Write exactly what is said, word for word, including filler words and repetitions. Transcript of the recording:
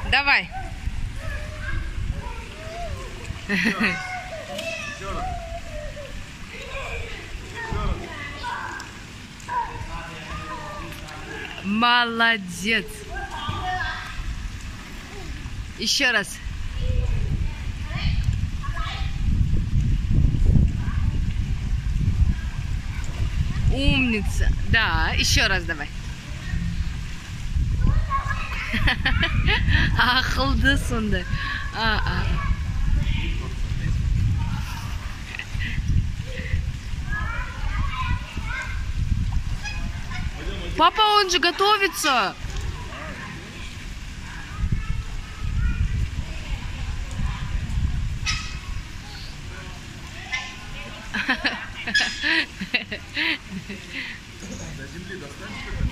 Давай. Молодец. Еще раз. Умница. Да, еще раз давай. Ақылды сонда. А, а. Папа, он же готовится. До земли достанешь?